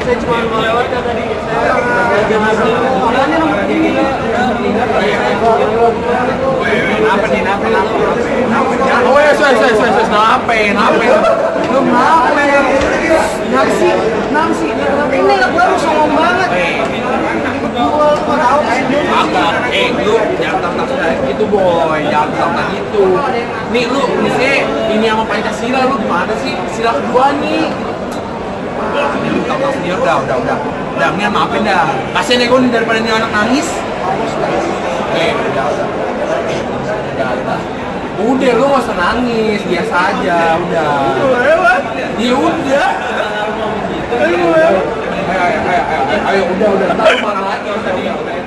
saya cuma melewatkan tadi. Makanya nomor ini. Kenapa nih? Oh ya, kenapa? Lu kenapa? Nasi. Ini baru songong banget. Gua tahu kan. Agak, lu jangan tak gitu boy, jangan tak gitu. Nih lu, ini sama Pancasila lu gimana sih? Sila kedua nih. Lu tak sendiri udah, ini maafin dah. Kasian ya gue nih daripada ini anak nangis. Udah lu gak usah nangis, biasa aja, udah. Ya udah. Ayo, udah, ntar lu marah lagi tadi.